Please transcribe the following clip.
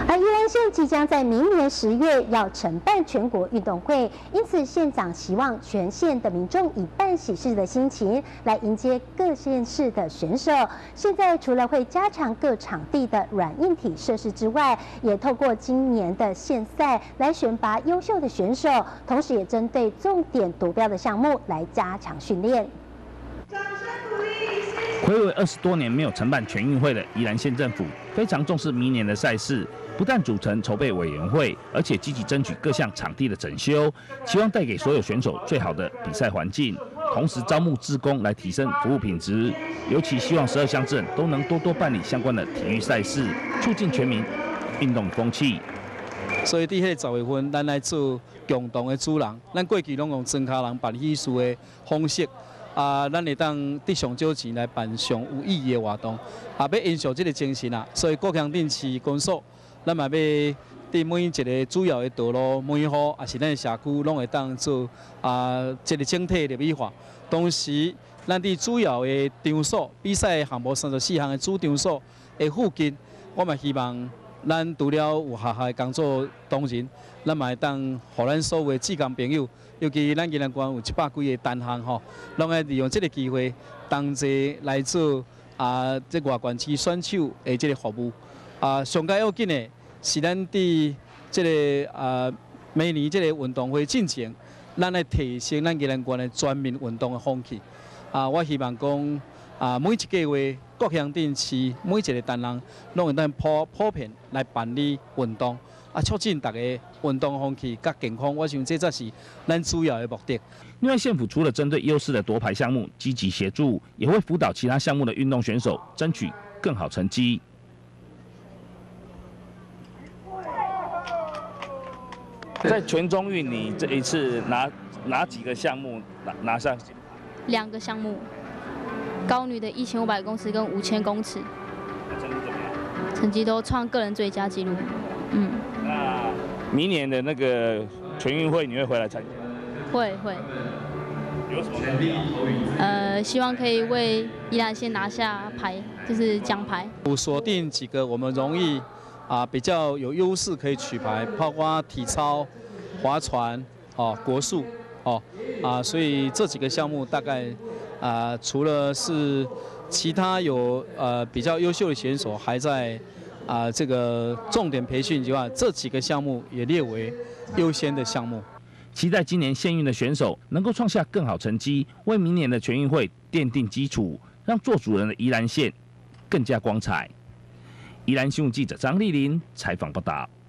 而宜兰县即将在明年10月要承办全国运动会，因此县长希望全县的民众以办喜事的心情来迎接各县市的选手。现在除了会加强各场地的软硬体设施之外，也透过今年的县赛来选拔优秀的选手，同时也针对重点夺标的项目来加强训练。 睽违20多年没有承办全运会的宜兰县政府，非常重视明年的赛事，不但组成筹备委员会，而且积极争取各项场地的整修，期望带给所有选手最好的比赛环境，同时招募志工来提升服务品质。尤其希望12乡镇都能多多办理相关的体育赛事，促进全民运动风气。 所以伫迄10月份，咱来做共同的主人，咱过去拢用庄脚人办喜事的方式。咱会当伫上少钱来办上有意义的活动，要延续这个精神啊。所以国乡镇市公所，咱嘛要伫每一个主要的道路、每户，也是咱的社区，拢会当做一个整体的美化。同时，咱伫主要的场所，比赛项目34项的主场所的附近，我嘛希望咱除了有下下的工作同仁，咱嘛会当互咱所有的志工朋友。尤其咱宜兰县有100几个单项吼，拢会利用这个机会，同齐来做这外县市选手的这个服务。上加要紧的是咱伫这个每年这个运动会进前，咱来提升咱宜兰县的全民运动的风气。我希望讲每一个月各乡镇市每一个单项，拢会当普遍来办理运动。促进大家运动风气甲健康，我想这才是咱主要的目的。 另外，县府除了针对优势的夺牌项目积极协助，也会辅导其他项目的运动选手争取更好成绩。在全中运，你这一次哪几个项目拿上 ？2个项目，高女的1500公尺跟5000公尺。 成绩怎么样？ 成绩都创个人最佳纪录。 那明年的那个全运会你会回来参加？ 会。 有什么目标？ 希望可以为宜兰县拿下牌，就是奖牌。 有锁定几个我们容易比较有优势可以取牌，包括体操、划船、国术所以这几个项目大概除了是其他有比较优秀的选手还在。这个重点培训以外，这几个项目也列为优先的项目。 期待今年县运的选手能够创下更好成绩，为明年的全运会奠定基础，让做主人的宜兰县更加光彩。宜兰新闻记者张丽玲采访报道。